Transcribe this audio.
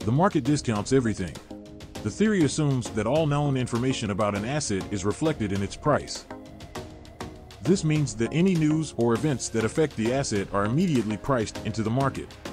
The market discounts everything. The theory assumes that all known information about an asset is reflected in its price. This means that any news or events that affect the asset are immediately priced into the market.